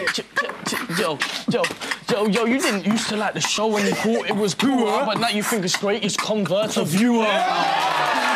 Yo, you didn't used to like the show when you thought it was cool, but now you think it's great, it's convert a viewer.